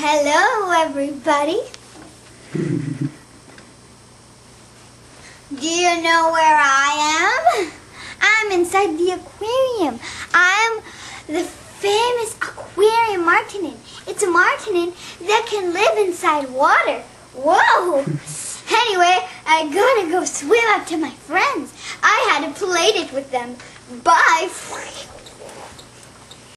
Hello, everybody. Do you know where I am? I'm inside the aquarium. I'm the famous Aquarium Martonin. It's a Martonin that can live inside water. Whoa! Anyway, I gotta go swim up to my friends. I had a play date with them. Bye.